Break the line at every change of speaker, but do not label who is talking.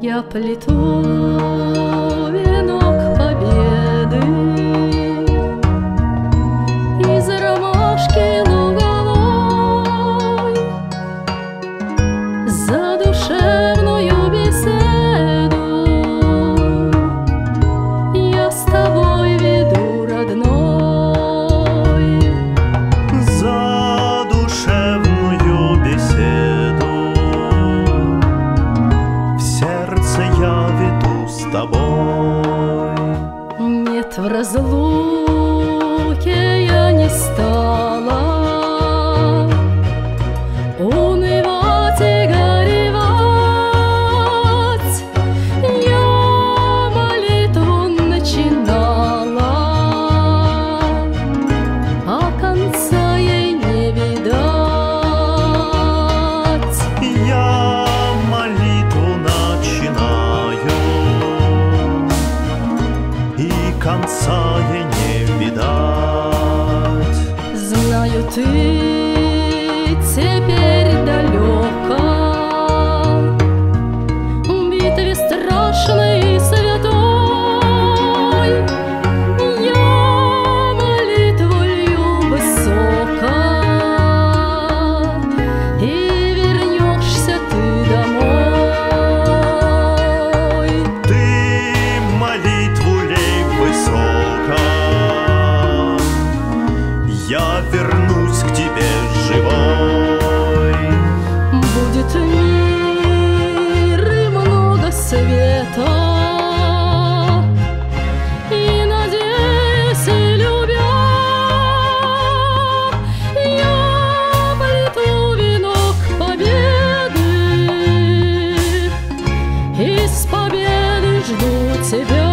Я плету венок победы из ромашки луговой, за душевную беседу я с тобой веду, родной.
За душевную беседу в сердце я веду с тобой.
Нет, в разлуке я не стала унывать и горевать. Я молитву начинала, а конца ей не видать.
Я молитву начинаю, и конца ей не видать.
Знаю, ты теперь далеко в битве страшной и святой. Я молитву лью высоко, и вернешься ты домой.
Ты молитву лей высоко, я вернусь к тебе живой.
Будет мир и много света, и надеюсь, и любя, я плету венок победы, и с победы жду тебя.